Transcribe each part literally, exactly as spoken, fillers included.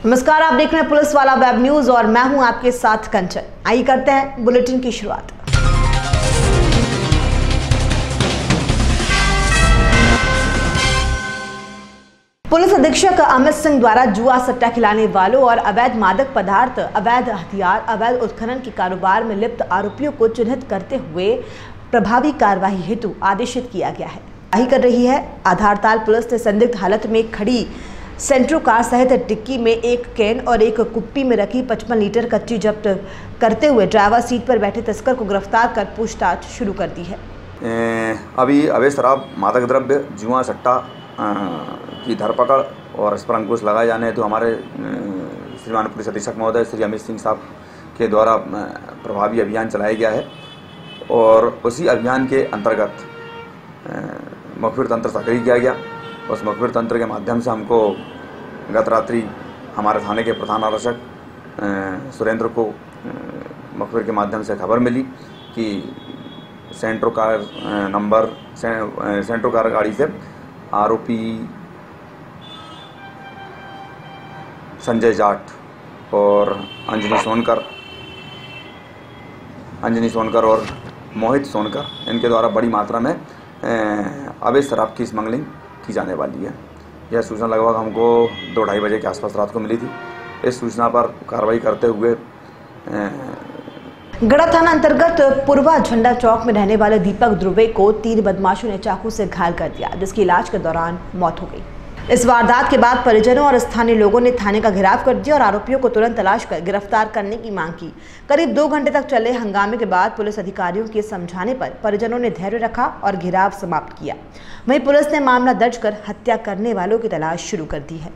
नमस्कार, आप देख रहे हैं पुलिस वाला वेब न्यूज और मैं हूं आपके साथ कंचन। आइए करते हैं बुलेटिन की शुरुआत। पुलिस अधीक्षक अमित सिंह द्वारा जुआ सट्टा खिलाने वालों और अवैध मादक पदार्थ, अवैध हथियार, अवैध उत्खनन के कारोबार में लिप्त आरोपियों को चिन्हित करते हुए प्रभावी कार्रवाई हेतु आदेशित किया गया है। कार्रवाई कर रही है आधारताल पुलिस ने संदिग्ध हालत में खड़ी सेंट्रो कार सहित टिक्की में एक कैन और एक कुप्पी में रखी पचपन लीटर कच्ची जब्त करते हुए ड्राइवर सीट पर बैठे तस्कर को गिरफ्तार कर पूछताछ शुरू कर दी है। ए, अभी अवैध शराब, मादक द्रव्य, जुआ सट्टा की धरपकड़ और इस पर अंकुश लगाए जाने हेतु हमारे श्रीमान पुलिस अधीक्षक महोदय श्री अमित सिंह साहब के द्वारा प्रभावी अभियान चलाया गया है और उसी अभियान के अंतर्गत मुखबिर तंत्र सक्रिय किया गया। उस मुखबिर तंत्र के माध्यम से हमको गत रात्रि हमारे थाने के प्रधान आरक्षक सुरेंद्र को मुखबिर के माध्यम से खबर मिली कि सेंट्रो कार नंबर से, सेंट्रो कार गाड़ी से आरोपी संजय जाट और अंजनी सोनकर अंजनी सोनकर और मोहित सोनकर इनके द्वारा बड़ी मात्रा में अवैध शराब की स्मगलिंग की जाने वाली है। यह सूचना लगभग हमको दो ढाई बजे के आसपास रात को मिली थी। इस सूचना पर कार्रवाई करते हुए गढ़ा थाना अंतर्गत पूर्वा झंडा चौक में रहने वाले दीपक ध्रुवे को तीन बदमाशों ने चाकू से घायल कर दिया, जिसकी इलाज के दौरान मौत हो गई। इस वारदात के बाद परिजनों और स्थानीय लोगों ने थाने का घेराव कर दिया और आरोपियों को तुरंत तलाश कर गिरफ्तार करने की मांग की। करीब दो घंटे तक चले हंगामे के बाद पुलिस अधिकारियों के समझाने पर परिजनों ने धैर्य रखा और घेराव समाप्त किया। वहीं पुलिस ने मामला दर्ज कर हत्या करने वालों की तलाश शुरू कर दी है।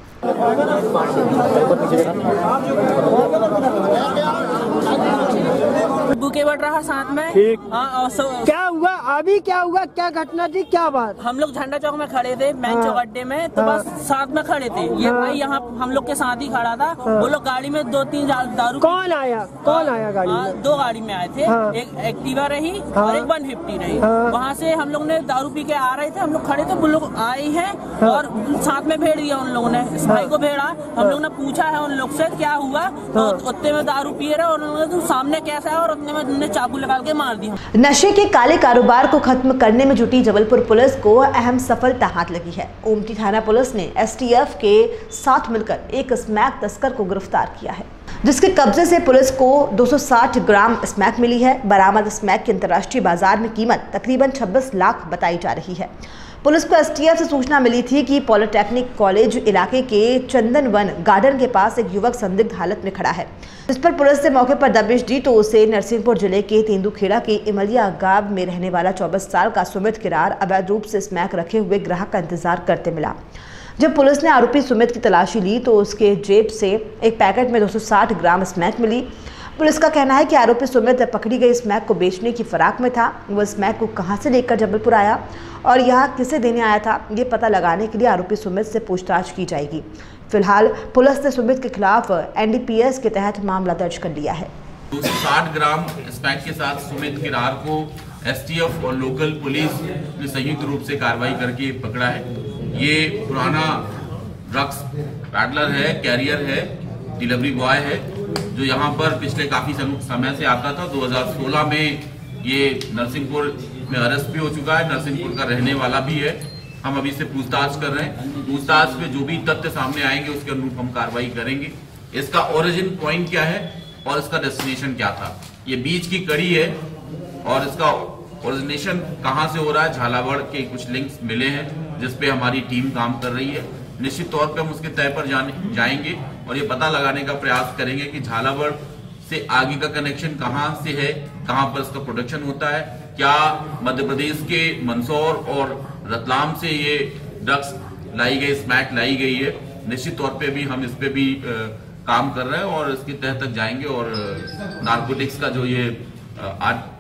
बुके बढ़ रहा साथ में। ठीक। हाँ, क्या हुआ अभी? क्या हुआ? क्या घटना थी? क्या बात? हम लोग झंडा चौक में खड़े थे, मैन हाँ। चौक अड्डे में, तो हाँ। बस साथ में खड़े थे। ये हाँ। भाई यहाँ हम लोग के साथ ही खड़ा था। हाँ। वो लोग गाड़ी में दो तीन दारू। कौन आया? कौन आया गाड़ी हाँ, में? दो गाड़ी में आए थे। हाँ। एक एक्टिवा रही हाँ। और एक वन फिफ्टी रही। हाँ। वहाँ से हम लोग ने दारू पी के आ रहे थे, हम लोग खड़े थे, वो लोग आए हैं हाँ। और साथ में भेड़ दिया उन लोगों ने। इस भाई को भेड़ा, हम लोग ने पूछा है उन लोग से क्या हुआ, तो उतने में दारू पिए रहे और उन्होंने तुम सामने कैसा है और उतने में उन्होंने चाकू लगा के मार दिया। नशे के काले कारोबार को खत्म करने में जुटी जबलपुर पुलिस को अहम सफलता हाथ लगी है। ओमती थाना पुलिस ने एसटीएफ के साथ मिलकर एक स्मैक तस्कर को गिरफ्तार किया है, जिसके कब्जे से पुलिस को दो सौ साठ ग्राम स्मैक मिली है। बरामद स्मैक की अंतर्राष्ट्रीय बाजार में कीमत तकरीबन छब्बीस लाख बताई जा रही है। पुलिस को एसटीएफ से सूचना मिली थी कि पॉलिटेक्निक कॉलेज इलाके के चंदनवन गार्डन के पास एक युवक संदिग्ध हालत में खड़ा है। इस पर पुलिस ने मौके पर दबिश दी तो उसे नरसिंहपुर जिले के तेंदुखेड़ा के इमलिया गांव में रहने वाला चौबीस साल का सुमित किरार अवैध रूप से स्मैक रखे हुए ग्राहक का इंतजार करते मिला। जब पुलिस ने आरोपी सुमित की तलाशी ली तो उसके जेब से एक पैकेट में दो सौ साठ ग्राम स्मैक मिली। पुलिस का कहना है कि आरोपी सुमित पकड़ी गई स्मैक को बेचने की फिराक में था। वह स्मैक को कहां से लेकर जबलपुर आया और यहां किसे देने आया था, ये पता लगाने के लिए आरोपी सुमित से पूछताछ की जाएगी। फिलहाल पुलिस ने सुमित के खिलाफ एनडीपीएस के तहत मामला दर्ज कर लिया है। दो सौ साठ ग्राम स्मैक के साथ सुमित किरार को एसटीएफ और लोकल पुलिस ने संयुक्त रूप से कार्रवाई करके पकड़ा है। ये पुराना ड्रग्स पैडलर है, कैरियर है, डिलीवरी बॉय है, जो यहाँ पर पिछले काफी समय से आता था। दो हज़ार सोलह में ये नरसिंहपुर में अरेस्ट भी हो चुका है, नरसिंहपुर का रहने वाला भी है। हम अभी से पूछताछ कर रहे हैं। पूछताछ में जो भी तथ्य सामने आएंगे उसके अनुरूप हम कार्रवाई करेंगे। इसका ओरिजिन पॉइंट क्या है और इसका डेस्टिनेशन क्या था, ये बीच की कड़ी है और इसका ओरिजिनेशन कहाँ से हो रहा है। झालावाड़ के कुछ लिंक्स मिले हैं जिसपे हमारी टीम काम कर रही है। निश्चित तौर पे हम उसके तय पर जाने जाएंगे और ये पता लगाने का प्रयास करेंगे कि झालावाड़ से आगे का कनेक्शन कहाँ से है, कहाँ पर इसका प्रोडक्शन होता है, क्या मध्य प्रदेश के मंदसौर और रतलाम से ये ड्रग्स लाई गई, स्मैक लाई गई है। निश्चित तौर पे भी हम इस पे भी आ, काम कर रहे हैं और इसके तह तक जाएंगे और नार्कोटिक्स का जो ये आर्ट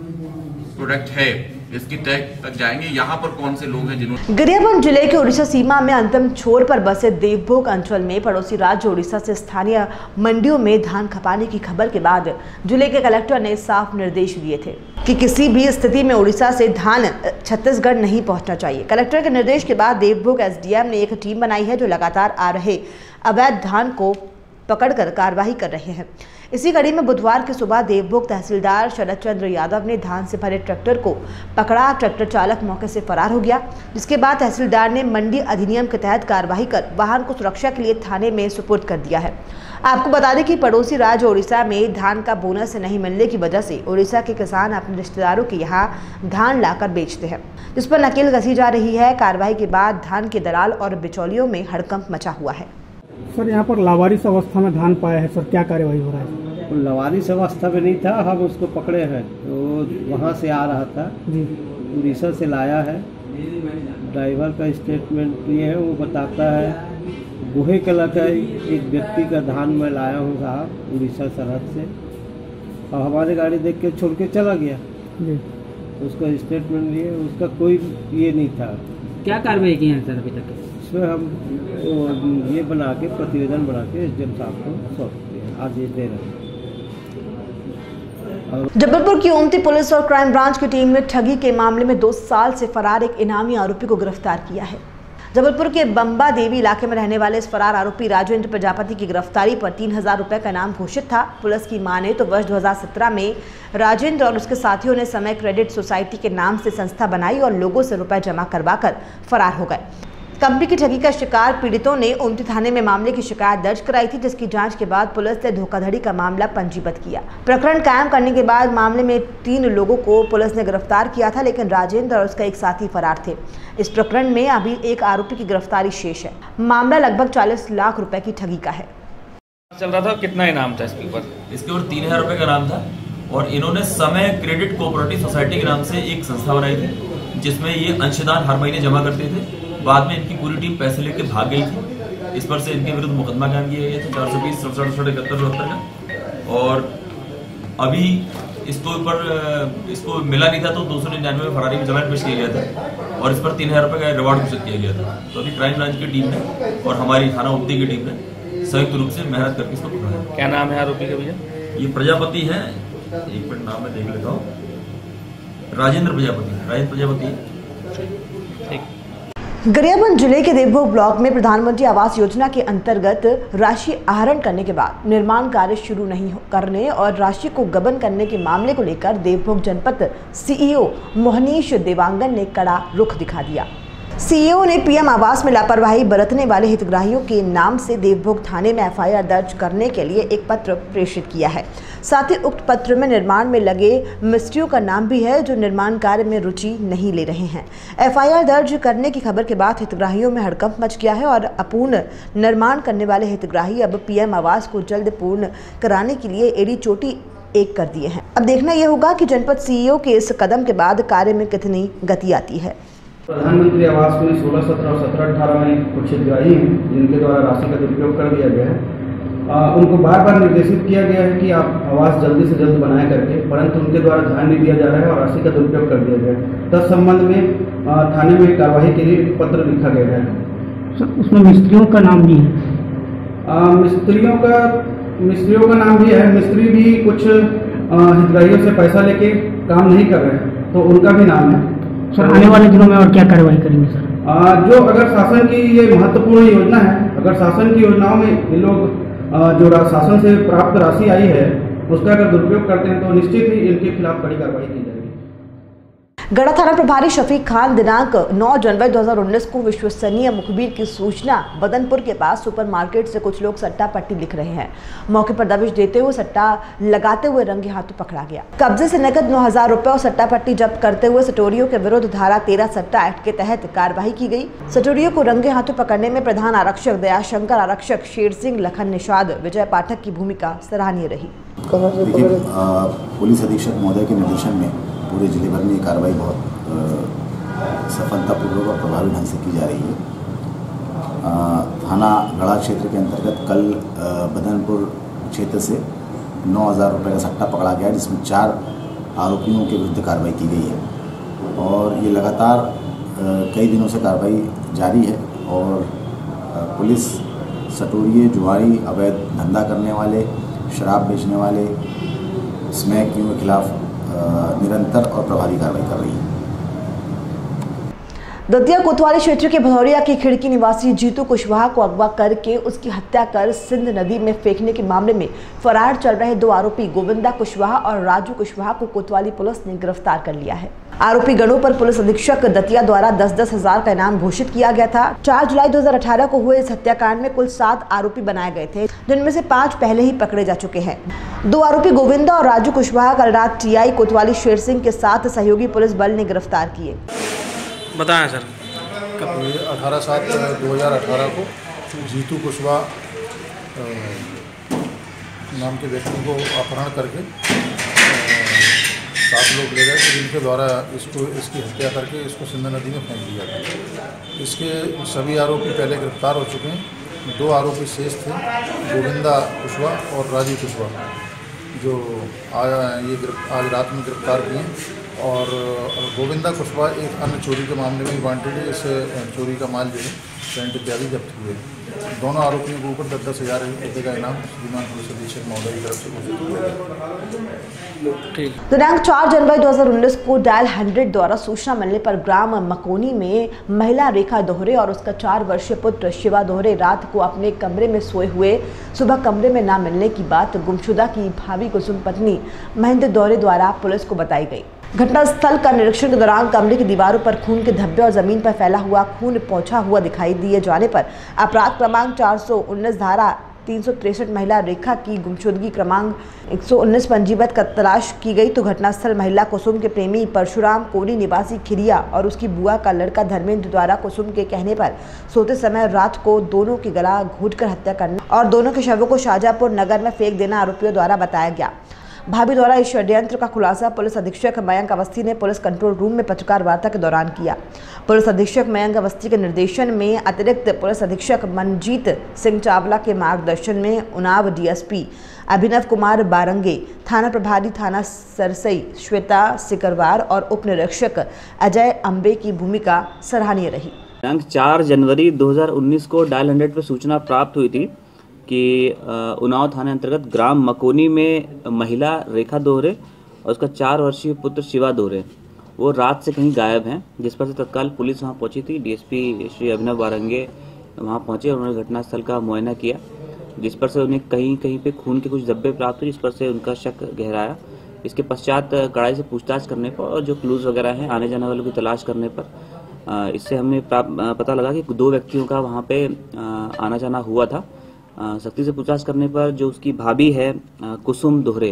प्रोडक्ट है इसकी तय तक जाएंगे। यहाँ पर कौन से लोग हैं जिन्होंने। गरियाबंद जिले के उड़ीसा सीमा में अंतिम छोर पर बसे देवभोग अंचल में पड़ोसी राज्य उड़ीसा से स्थानीय मंडियों में धान खपाने की खबर के बाद जिले के कलेक्टर ने साफ निर्देश दिए थे कि किसी भी स्थिति में उड़ीसा से धान छत्तीसगढ़ नहीं पहुंचना चाहिए। कलेक्टर के निर्देश के बाद देवभोग एसडीएम ने एक टीम बनाई है जो लगातार आ रहे अवैध धान को पकड़कर कार्रवाई कर रहे हैं। इसी कड़ी में बुधवार की सुबह देवभोग तहसीलदार शरद चंद्र यादव ने धान से भरे ट्रैक्टर को पकड़ा। ट्रैक्टर चालक मौके से फरार हो गया, जिसके बाद तहसीलदार ने मंडी अधिनियम के तहत कार्रवाई कर वाहन को सुरक्षा के लिए थाने में सुपुर्द कर दिया है। आपको बता दें कि पड़ोसी राज्य ओडिशा में धान का बोनस नहीं मिलने की वजह से ओडिशा के किसान अपने रिश्तेदारों के यहाँ धान लाकर बेचते हैं, जिस पर नकेल कसी जा रही है। कार्रवाई के बाद धान के दलाल और बिचौलियों में हड़कंप मचा हुआ है। सर, यहाँ पर लावारिस अवस्था में धान पाया है सर, क्या कार्यवाही हो रहा है? लावारिस अवस्था में नहीं था, हम उसको पकड़े हैं तो वहाँ से आ रहा था, उड़ीसा से लाया है। ड्राइवर का स्टेटमेंट ये है, वो बताता है गोहे कला का एक व्यक्ति का धान मैं लाया हूँ साहब उड़ीसा सरहद से, और हमारी गाड़ी देख के छोड़ के चला गया। जी। उसका स्टेटमेंट लिए, उसका कोई ये नहीं था। क्या कार्रवाई की है सर अभी तक? इसमें हम ये बना के प्रतिवेदन बना के एस डी एम साहब को सौंप दिया, आज ये दे रहे हैं। जबलपुर की ओमती पुलिस और क्राइम ब्रांच की टीम ने ठगी के मामले में दो साल से फरार एक इनामी आरोपी को गिरफ्तार किया है। जबलपुर के बम्बा देवी इलाके में रहने वाले इस फरार आरोपी राजेंद्र प्रजापति की गिरफ्तारी पर तीन हजार रुपए का इनाम घोषित था। पुलिस की माने तो वर्ष दो हज़ार सत्रह में राजेंद्र और उसके साथियों ने समय क्रेडिट सोसाइटी के नाम से संस्था बनाई और लोगों से रुपए जमा करवाकर फरार हो गए। कंपनी की ठगी का शिकार पीड़ितों ने ओमती थाने में मामले की शिकायत दर्ज कराई थी, जिसकी जांच के बाद पुलिस ने धोखाधड़ी का मामला पंजीबद्ध किया। प्रकरण कायम करने के बाद मामले में तीन लोगों को पुलिस ने गिरफ्तार किया था, लेकिन राजेंद्र और उसका एक साथी फरार थे। इस प्रकरण में अभी एक आरोपी की गिरफ्तारी शेष है। मामला लगभग चालीस लाख रुपए की ठगी का है। चल रहा था, कितना इनाम था इसके ऊपर? इसके ऊपर तीन हजार रुपए का इनाम था और इन्होंने समय क्रेडिट कोऑपरेटिव सोसाइटी के नाम से एक संस्था बनाई थी, जिसमें ये अंशदान हर महीने जमा करते थे। बाद में इनकी पूरी टीम पैसे लेके भाग गई थी। इस पर से इनके विरुद्ध मुकदमा कायम किया गया था चार सौ बीस सड़सठ सड़सठ इकहत्तर चौहत्तर का, और अभी इसको ऊपर इसको मिला नहीं था तो दो सौ निन्यानवे में फरारी में जमानत पेश किया गया था और इस पर तीन हजार रुपये का रिवार्ड घोषित किया गया था। तो अभी क्राइम ब्रांच की टीम ने और हमारी थाना ओमती की टीम ने संयुक्त रूप से मेहनत करके इसको पकड़ा है। क्या नाम है आरोपी का भैया? ये प्रजापति है, एक मिनट नाम मैं देख लेता हूँ, राजेंद्र प्रजापति राजेंद्र प्रजापति। गरियाबंद जिले के देवभोग ब्लॉक में प्रधानमंत्री आवास योजना के अंतर्गत राशि आहरण करने के बाद निर्माण कार्य शुरू नहीं करने और राशि को गबन करने के मामले को लेकर देवभोग जनपद सीईओ मोहनीश देवांगन ने कड़ा रुख दिखा दिया। सीईओ ने पीएम आवास में लापरवाही बरतने वाले हितग्राहियों के नाम से देवभोग थाने में एफआईआर दर्ज करने के लिए एक पत्र प्रेषित किया है। साथ ही उक्त पत्र में निर्माण में लगे मिस्त्रियों का नाम भी है, जो निर्माण कार्य में रुचि नहीं ले रहे हैं। एफआईआर दर्ज करने की खबर के बाद हितग्राहियों में हड़कंप मच गया है और अपूर्ण निर्माण करने वाले हितग्राही अब पीएम आवास को जल्द पूर्ण कराने के लिए एड़ी चोटी एक कर दिए हैं। अब देखना यह होगा कि जनपद सीईओ के इस कदम के बाद कार्य में कितनी गति आती है। प्रधानमंत्री आवास में सोलह सत्रह और सत्रह अठारह में कुछ हितग्राही हैं जिनके द्वारा राशि का दुरुपयोग कर दिया गया है। आ, उनको बार बार निर्देशित किया गया है कि आप आवास जल्दी से जल्द बनाए करके, परंतु उनके द्वारा ध्यान नहीं दिया जा रहा है और राशि का दुरुपयोग कर दिया गया है। तब संबंध में आ, थाने में कार्रवाई के लिए पत्र लिखा गया है। सर, उसमें मिस्त्रियों का नाम भी है? आ, मिस्त्रियों का मिस्त्रियों का नाम भी है। मिस्त्री भी कुछ हितग्राहियों से पैसा लेके काम नहीं कर रहे हैं, तो उनका भी नाम है। सर, आने वाले दिनों में और क्या कार्रवाई करेंगे सर? आ, जो अगर शासन की ये महत्वपूर्ण योजना है, अगर शासन की योजनाओं में ये लोग जो शासन से प्राप्त राशि आई है उसका अगर दुरुपयोग करते हैं तो निश्चित ही इनके खिलाफ कड़ी कार्रवाई की जाएगी। गढ़ा थाना प्रभारी शफीक खान दिनांक नौ जनवरी दो हज़ार उन्नीस को विश्वसनीय मुखबिर की सूचना बदनपुर के पास सुपरमार्केट से कुछ लोग सट्टा पट्टी लिख रहे हैं। मौके पर दबिश देते हुए सट्टा लगाते हुए रंगे हाथों पकड़ा गया। कब्जे से नकद नौ हजार रुपए और सट्टा पट्टी जब्त करते हुए सटोरियों के विरुद्ध धारा तेरह सट्टा एक्ट के तहत कार्रवाई की गई। सटोरियों को रंगे हाथों पकड़ने में प्रधान आरक्षक दयाशंकर, आरक्षक शेर सिंह, लखन निषाद, विजय पाठक की भूमिका सराहनीय रही। पुलिस अधीक्षक महोदय के निर्देशन में पूरे जिले भर में कार्रवाई बहुत सफलतापूर्वक और प्रभावी ढंग से की जा रही है। थाना गढ़ा क्षेत्र के अंतर्गत कल बदनपुर क्षेत्र से नौ हज़ार रुपये का सट्टा पकड़ा गया, जिसमें चार आरोपियों के विरुद्ध कार्रवाई की गई है और ये लगातार कई दिनों से कार्रवाई जारी है। और पुलिस सटोरिये, जुआरी, अवैध धंधा करने वाले, शराब बेचने वाले स्मैकियों के खिलाफ निरंतर और प्रभावी कार्रवाई कर रही है। दतिया कोतवाली क्षेत्र के भदौरिया की खिड़की निवासी जीतू कुशवाहा को अगवा करके उसकी हत्या कर सिंध नदी में फेंकने के मामले में फरार चल रहे दो आरोपी गोविंदा कुशवाहा और राजू कुशवाहा को कोतवाली पुलिस ने गिरफ्तार कर लिया है। आरोपी गणों पर पुलिस अधीक्षक दतिया द्वारा दस दस हजार का इनाम घोषित किया गया था। चार जुलाई दो हजार अठारह को हुए इस हत्याकांड में कुल सात आरोपी बनाए गए थे, जिनमें से पाँच पहले ही पकड़े जा चुके हैं। दो आरोपी गोविंदा और राजू कुशवाहा कल रात टीआई कोतवाली शेर सिंह के साथ सहयोगी पुलिस बल ने गिरफ्तार किए। बताएं सर। अठारह सात दो हजार अठारह को जीतू कुशवाहा नाम के व्यक्ति को अपहरण करके सात लोग ले गए, जिनके द्वारा इसको इसकी हत्या करके इसको सिंध नदी में फेंक दिया था। इसके सभी आरोपी पहले गिरफ्तार हो चुके हैं। दो आरोपी शेष थे, गोविंदा कुशवाहा और राजू कुशवाहा, जो आज ये आज रात में गिरफ्तार किए। और गोविंदा कुशवाहा एक अन्य चोरी के मामले में वांटेड है। इसे चोरी का माल जो है टेंट इत्यादि जब्त हुए। दोनों आरोपियों के ऊपर दस दस हज़ार रुपये का इनाम श्रीमान पुलिस अधीक्षक महोदय की तरफ से घोषित किया गया। दिनांक चार जनवरी दो हजार उन्नीस को डायल हंड्रेड द्वारा सूचना मिलने पर ग्राम मकोनी में महिला रेखा दोहरे और उसका चार वर्षीय पुत्र शिवा दोहरे रात को अपने कमरे में सोए हुए सुबह कमरे में न मिलने की बात गुमशुदा की भाभी कुसुम पत्नी महेंद्र दोहरे द्वारा पुलिस को बताई गई। घटनास्थल का निरीक्षण के दौरान कमरे की दीवारों पर खून के धब्बे और जमीन पर फैला हुआ खून पहुंचा हुआ दिखाई दिए जाने पर अपराध क्रमांक चार सौ उन्नीस धारा तीन सौ तिरसठ महिला रेखा की गुमशुदगी क्रमांक एक सौ उन्नीस पंजीबद्ध का तलाश की गई तो घटनास्थल महिला कुसुम के प्रेमी परशुराम कोनी निवासी खिरिया और उसकी बुआ का लड़का धर्मेंद्र द्वारा कुसुम के कहने पर सोते समय रात को दोनों की गला घोंटकर हत्या करना और दोनों के शवों को शाहजहांपुर नगर में फेंक देना आरोपियों द्वारा बताया गया। भाभी द्वारा इस षड्यंत्र का खुलासा पुलिस अधीक्षक मयंक अवस्थी ने पुलिस कंट्रोल रूम में पत्रकार वार्ता के दौरान किया। पुलिस अधीक्षक मयंक अवस्थी के निर्देशन में अतिरिक्त पुलिस अधीक्षक मनजीत सिंह चावला के मार्गदर्शन में उनाव डीएसपी अभिनव कुमार बारंगे, थाना प्रभारी थाना सरसई श्वेता सिकरवार और उप निरीक्षक अजय अम्बे की भूमिका सराहनीय रही। दिनांक चार जनवरी दो हजार उन्नीस को डायल हंड्रेड पर सूचना प्राप्त हुई थी कि उन्नाव थाने अंतर्गत ग्राम मकोनी में महिला रेखा दोहरे और उसका चार वर्षीय पुत्र शिवा दोहरे वो रात से कहीं गायब हैं, जिस पर से तत्काल पुलिस वहां पहुंची थी। डीएसपी श्री अभिनव बारंगे वहां पहुंचे और उन्होंने घटनास्थल का मुआयना किया, जिस पर से उन्हें कहीं कहीं पे खून के कुछ धब्बे प्राप्त हुए, जिस पर से उनका शक गहराया। इसके पश्चात कड़ाई से पूछताछ करने पर और जो क्लूज वगैरह हैं आने जाने वालों की तलाश करने पर इससे हमें पता लगा कि दो व्यक्तियों का वहाँ पे आना जाना हुआ था। सख्ती से पूछताछ करने पर जो उसकी भाभी है कुसुम दोहरे,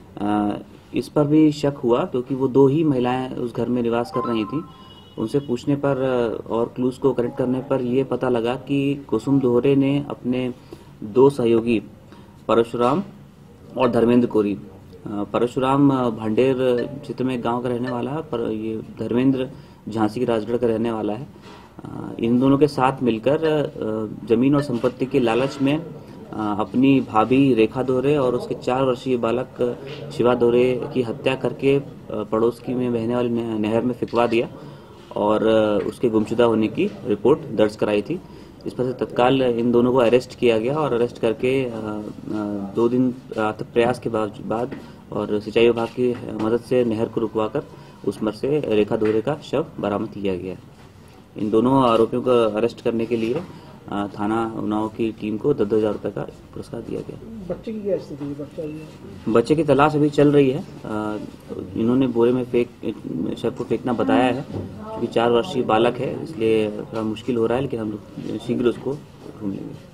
इस पर भी शक हुआ क्योंकि वो दो ही महिलाएं उस घर में निवास कर रही थी। उनसे पूछने पर और क्लूज को कनेक्ट करने पर ये पता लगा कि कुसुम दोहरे ने अपने दो सहयोगी परशुराम और धर्मेंद्र कोरी, परशुराम भांडेर क्षेत्र में गांव का रहने वाला है, पर ये धर्मेंद्र झांसी के राजगढ़ का रहने वाला है। इन दोनों के साथ मिलकर जमीन और संपत्ति के लालच में अपनी भाभी रेखा दोहरे और उसके चार वर्षीय बालक शिवा दोहरे की हत्या करके पड़ोस की में बहने वाली नहर में फिकवा दिया और उसके गुमशुदा होने की रिपोर्ट दर्ज कराई थी। इस पर से तत्काल इन दोनों को अरेस्ट किया गया और अरेस्ट करके दो दिन तक प्रयास के बाद और सिंचाई विभाग की मदद से नहर को रुकवाकर उसमें से रेखा दोहरे का शव बरामद किया गया। इन दोनों आरोपियों को अरेस्ट करने के लिए थाना उन्नाव की टीम को दस दस हजार रुपये का पुरस्कार दिया गया। बच्चे की क्या स्थिति है? बच्चा बच्चे की तलाश अभी चल रही है। इन्होंने बोरे में फेंक शव को फेंकना बताया है, क्योंकि चार वर्षीय बालक है इसलिए थोड़ा मुश्किल हो रहा है, लेकिन हम लोग शीघ्र उसको ढूंढ लेंगे।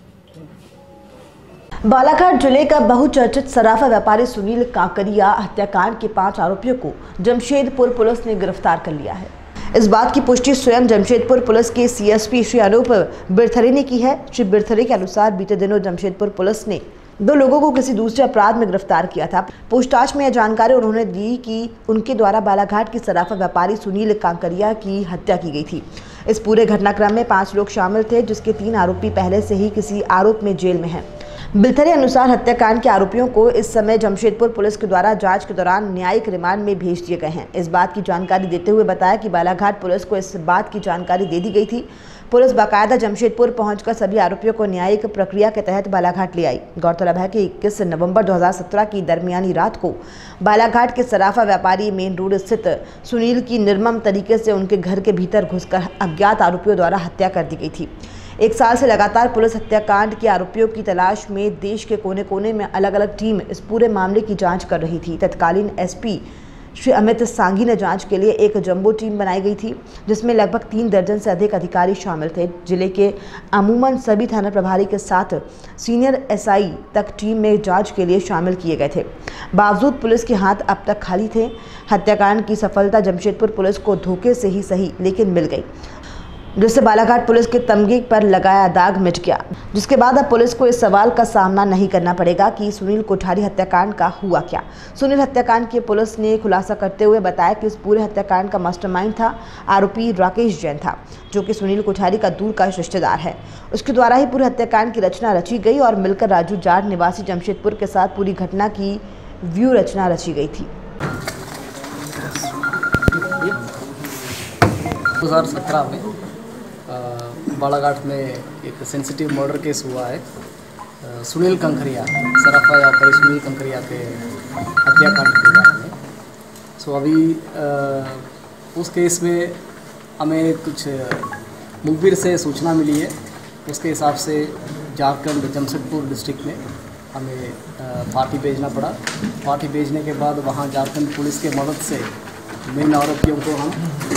बालाघाट जिले का बहुचर्चित सराफा व्यापारी सुनील काकरिया हत्याकांड के पांच आरोपियों को जमशेदपुर पुलिस ने गिरफ्तार कर लिया है। इस बात की पुष्टि स्वयं जमशेदपुर पुलिस के सीएसपी श्री अनूप बिरथरे ने की है। श्री बिरथरे के अनुसार बीते दिनों जमशेदपुर पुलिस ने दो लोगों को किसी दूसरे अपराध में गिरफ्तार किया था। पूछताछ में यह जानकारी उन्होंने दी कि उनके द्वारा बालाघाट की सराफा व्यापारी सुनील काकरिया की हत्या की गई थी। इस पूरे घटनाक्रम में पांच लोग शामिल थे, जिसके तीन आरोपी पहले से ही किसी आरोप में जेल में हैं। बिलथरे अनुसार हत्याकांड के आरोपियों को इस समय जमशेदपुर पुलिस के द्वारा जांच के दौरान न्यायिक रिमांड में भेज दिए गए हैं। इस बात की जानकारी देते हुए बताया कि बालाघाट पुलिस को इस बात की जानकारी दे दी गई थी पुलिस बाकायदा जमशेदपुर पहुंचकर सभी आरोपियों को न्यायिक प्रक्रिया के तहत बालाघाट ले आई। गौरतलब है कि इक्कीस नवंबर दो हज़ार सत्रह की दरमियानी रात को बालाघाट के सराफा व्यापारी मेन रोड स्थित सुनील की निर्मम तरीके से उनके घर के भीतर घुसकर अज्ञात आरोपियों द्वारा हत्या कर दी गई थी। एक साल से लगातार पुलिस हत्याकांड के आरोपियों की तलाश में देश के कोने कोने में अलग अलग टीम इस पूरे मामले की जांच कर रही थी। तत्कालीन एसपी श्री अमित सांघी ने जांच के लिए एक जंबो टीम बनाई गई थी, जिसमें लगभग तीन दर्जन से अधिक अधिकारी शामिल थे। जिले के अमूमन सभी थाना प्रभारी के साथ सीनियर एसआई तक टीम में जांच के लिए शामिल किए गए थे। बावजूद पुलिस के हाथ अब तक खाली थे। हत्याकांड की सफलता जमशेदपुर पुलिस को धोखे से ही सही लेकिन मिल गई, जिससे बालाघाट पुलिस के तमगे पर लगाया दाग मिट गया। जिसके बाद अब पुलिस को इस सवाल का सामना नहीं करना पड़ेगा कि सुनील कोठारी हत्याकांड का हुआ क्या। सुनील हत्याकांड की पुलिस ने खुलासा करते हुए बताया कि इस पूरे हत्याकांड का मास्टरमाइंड था आरोपी राकेश जैन था, जो कि सुनील कोठारी का दूर का रिश्तेदार है। उसके द्वारा ही पूरे हत्याकांड की रचना रची गई और मिलकर राजू जाट निवासी जमशेदपुर के साथ पूरी घटना की व्यू रचना रची गई थी। दो हज़ार सत्रह में बालाघाट में एक सेंसिटिव मर्डर केस हुआ है। सुनील कंकरिया, सराफा व्यापारी सुनील कंकरिया के हत्याकांड के बारे में। सो अभी आ, उस केस में हमें कुछ मुखबिर से सूचना मिली है। उसके हिसाब से झारखंड जमशेदपुर डिस्ट्रिक्ट में हमें पार्टी भेजना पड़ा। पार्टी भेजने के बाद वहाँ झारखंड पुलिस के मदद से मेन आरोपियों को हम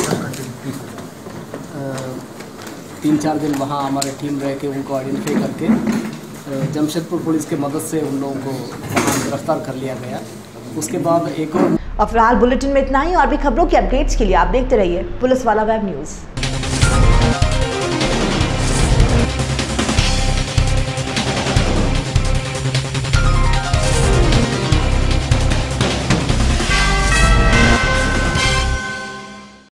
तीन चार दिन वहाँ हमारे टीम रह के उनको आइडेंटिफाई करके जमशेदपुर पुलिस के मदद से उन लोगों को वहाँ गिरफ्तार कर लिया गया। उसके बाद एक और और फिलहाल बुलेटिन में इतना ही। और भी खबरों की अपडेट्स के लिए आप देखते रहिए पुलिस वाला वेब न्यूज़।